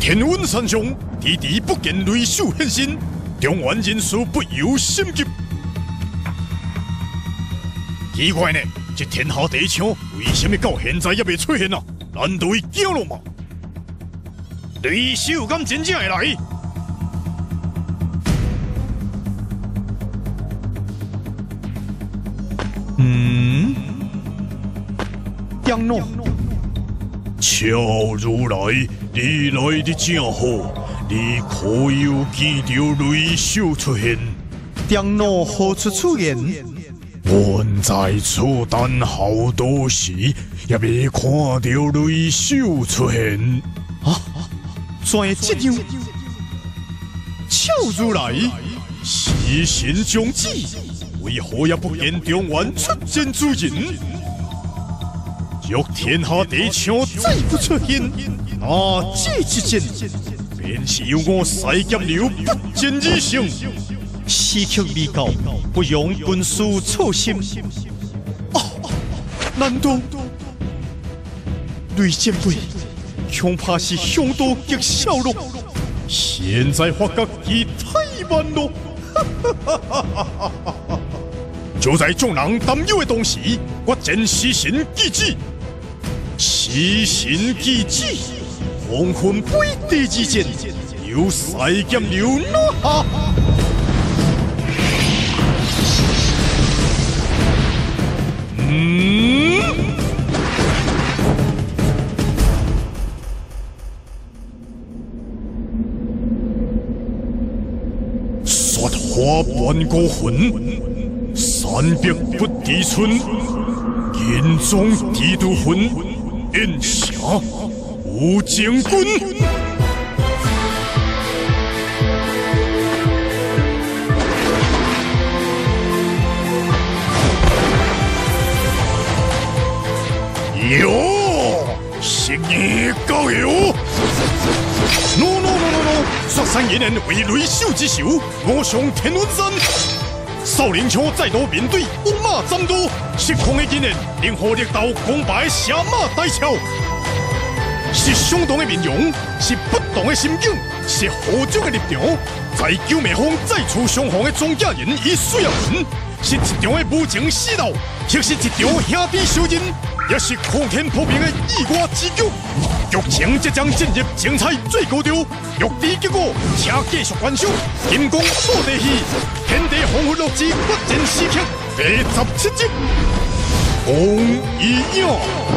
天温山上，迟迟不见雷兽现身，中原人士不由心急。奇怪呢，这天下第一枪为什么到现在也未出现啊？难道伊惊了吗？雷兽敢真正会来？ 张诺， 乔如来，你来的正好，你可有见到雷兽出现？ 张诺何处出现？ 阮在此等好多时，也未看到雷兽出现。 怎会这样？ 乔如来，时神将至，为何也不见中原出现之人？若天下第一枪再不出现，那这一战便是由我西剑流不战而胜。 时刻未到，不容军师操心。难道雷前辈恐怕是凶多吉少了？ 现在发觉已太晚了。就在众人担忧的同时，我真时神记旨。时神记旨，黄昏杯第二剑，由西剑流拿下。雪花半孤魂，山壁不敌村，人中地都魂，燕城无将军。哟，是你高友 ！No！ 雪山爷娘为雷兽之首，我上天温山。少林枪再度面对五马战斗，失控的技能令火力道攻败下马大桥。是相同的面容，是不同的心境，是何种的立场？在九尾峰再次相逢的庄稼人与水人，是一场的无情死斗，亦是一场兄弟相认，也是空天破冰的意外之举。剧情即将进入精彩最高潮，欲知结果，请继续观赏《金光破地戏》天地洪昏录之决战时刻第17集。红一样。